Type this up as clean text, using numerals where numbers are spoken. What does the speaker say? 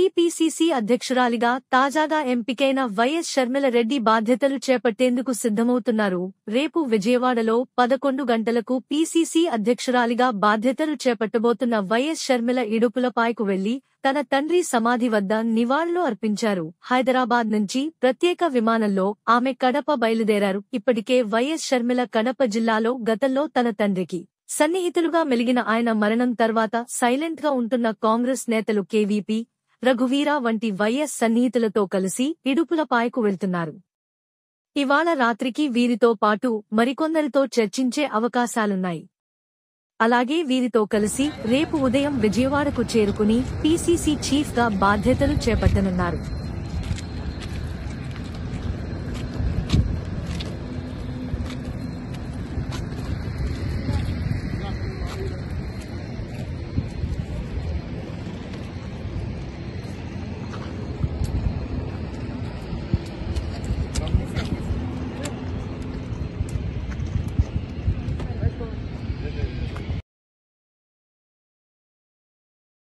TPCC అధ్యక్షురాలిగా తాజాగా ఎంపికైన YS Sharmila Reddy బాధ్యతలు చేపట్టేందుకు సిద్ధమవుతున్నారు. రేపు విజయవాడలో 11 గంటలకు పీసీసీ అధ్యక్షురాలిగా బాధ్యతలు చేపట్టబోతున్న వైఎస్ షర్మిల ఇడుపులపాయకు వెళ్లి తన తండ్రి సమాధి వద్ద నివాళులు అర్పించారు. హైదరాబాద్ నుంచి ప్రత్యేక విమానంలో ఆమె కడప బయలుదేరారు. ఇప్పటికే వైఎస్ షర్మిల కడప జిల్లాలో గతంలో తన తండ్రికి సన్నిహితులుగా మెలిగిన ఆయన మరణం తర్వాత సైలెంట్ గా ఉంటున్న కాంగ్రెస్ నేతలు కేవీపీ, రఘువీరా వంటి వైఎస్ సన్నిహితులతో కలిసి ఇడుపులపాయకు వెళ్తున్నారు. ఇవాళ రాత్రికి వీరితో పాటు మరికొందరితో చర్చించే అవకాశాలున్నాయి. అలాగే వీరితో కలిసి రేపు ఉదయం విజయవాడకు చేరుకుని పీసీసీ చీఫ్ గా బాధ్యతలు చేపట్టనున్నారు.